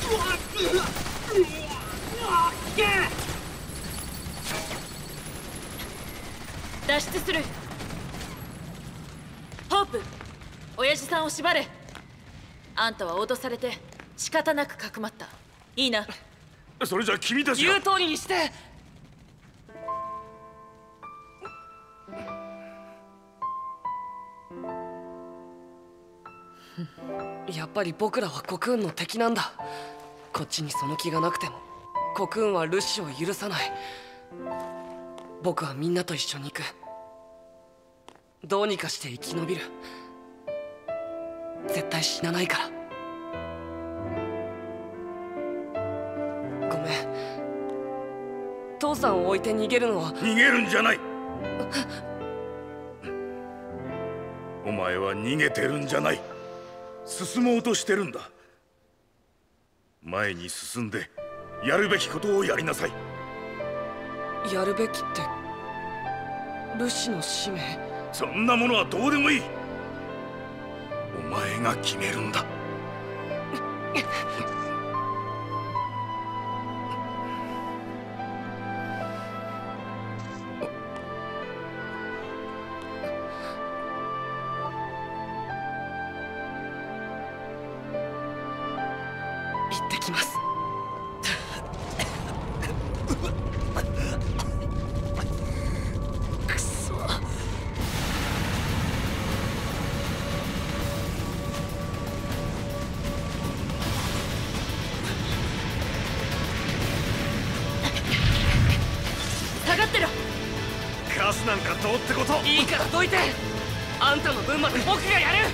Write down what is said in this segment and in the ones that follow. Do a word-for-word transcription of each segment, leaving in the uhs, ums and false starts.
脱出する。ホープ、親父さんを縛れ。あんたは脅されて仕方なくかくまった。いいな。 それじゃ君たちが言う通りにして。やっぱり僕らはコクーンの敵なんだ。こっちにその気がなくてもコクーンはルシを許さない。僕はみんなと一緒に行く。どうにかして生き延びる。絶対死なないから。ごめん。父さんを置いて逃げるのは。 逃げるんじゃない。お前は逃げてるんじゃない。進もうとしてるんだ。前に進んでやるべきことをやりなさい。 やるべきってルシの使命？ そんなものはどうでもいい。お前が決めるんだ。 行ってきます。くそ。 下がってろ。 カスなんかどうってこと。 いいからどいて。あんたの分まで僕がやる。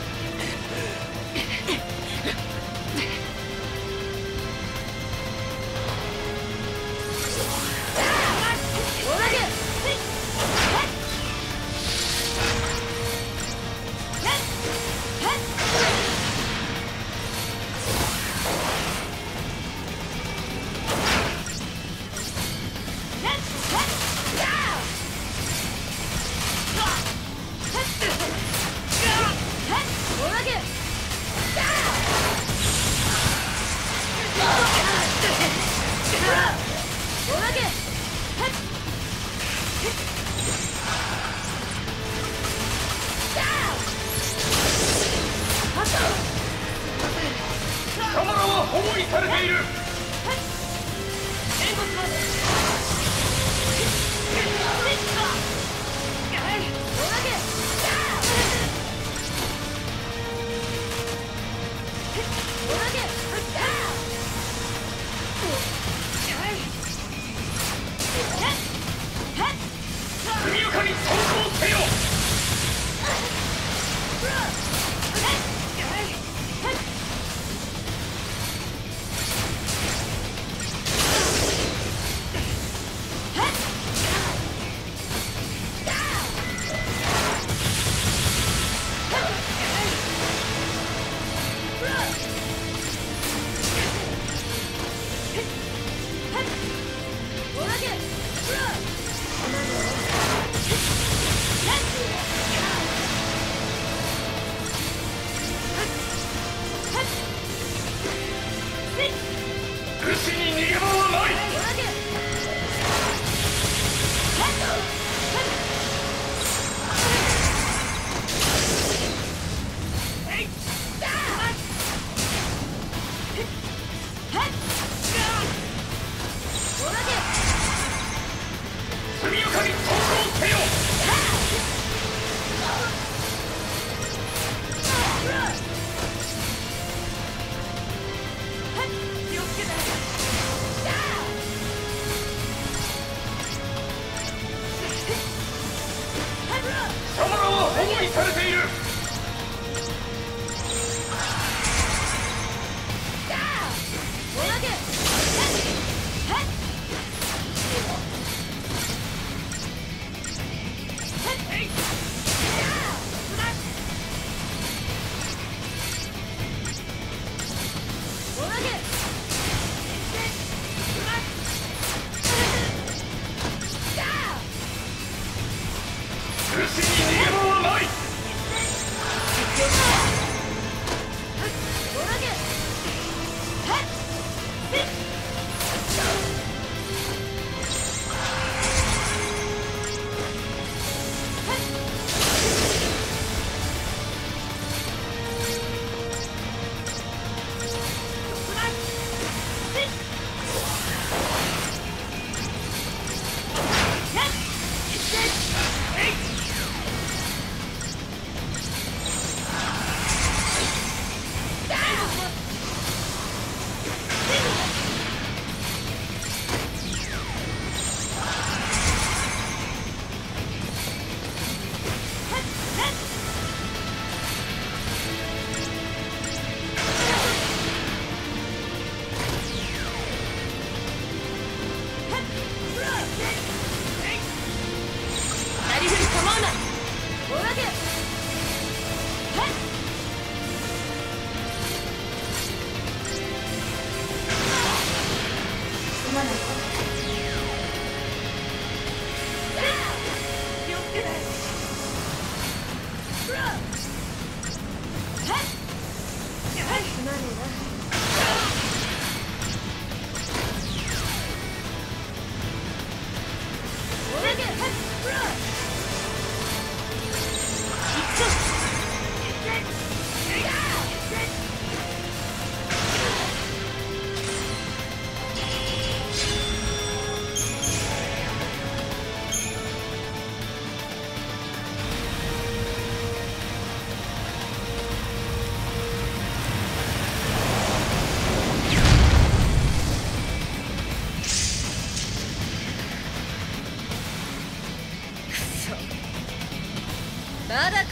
カマラは包囲されている。速やかに走行せよ。ルシに逃げ場はない。速やかに走行せよ。 気をつけて。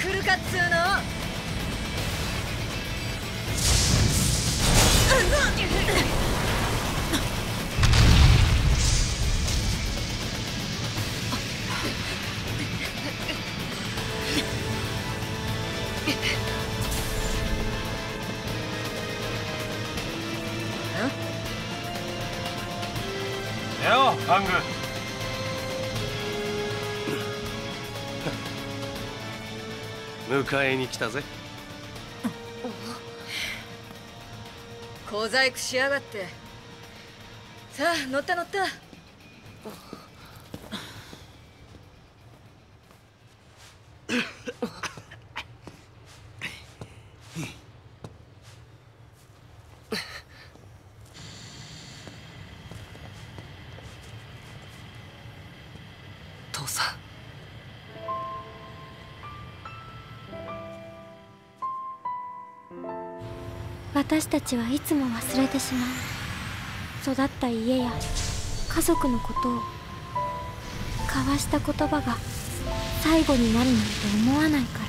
来るかっつうの。 よう、アング。迎えに来たぜ。 小細工しやがって。さあ、乗った乗った。 父さん。 私たちはいつも忘れてしまう。育った家や家族のことを、交わした言葉が最後になるなんて思わないから。